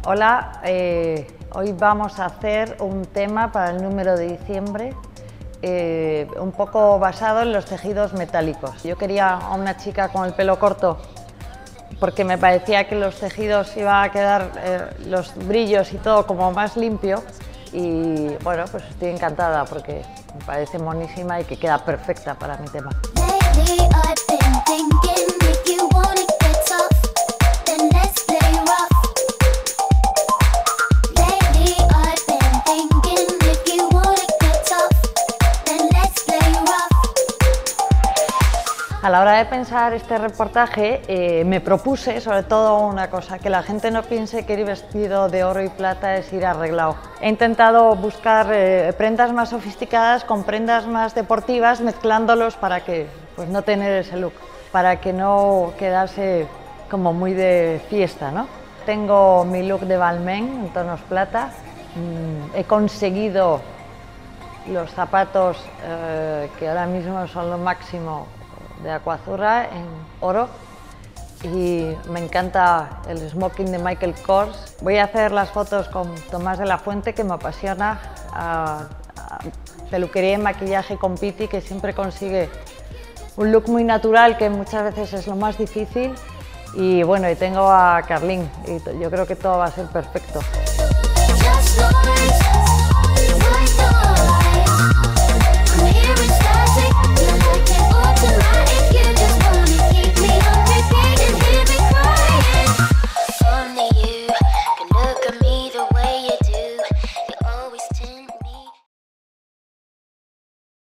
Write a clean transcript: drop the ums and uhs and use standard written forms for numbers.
Hola, hoy vamos a hacer un tema para el número de diciembre un poco basado en los tejidos metálicos. Yo quería a una chica con el pelo corto porque me parecía que los tejidos iba a quedar los brillos y todo como más limpio y bueno, pues estoy encantada porque me parece monísima y que queda perfecta para mi tema. A la hora de pensar este reportaje me propuse sobre todo una cosa, que la gente no piense que ir vestido de oro y plata es ir arreglado. He intentado buscar prendas más sofisticadas con prendas más deportivas, mezclándolos para que pues, no tener ese look, para que no quedase como muy de fiesta, ¿no? Tengo mi look de Balmain en tonos plata, he conseguido los zapatos que ahora mismo son lo máximo de Aquazzurra en oro y me encanta el smoking de Michael Kors. Voy a hacer las fotos con Tomás de la Fuente, que me apasiona, a peluquería y maquillaje con Piti, que siempre consigue un look muy natural, que muchas veces es lo más difícil, y bueno, y tengo a Carlín y yo creo que todo va a ser perfecto.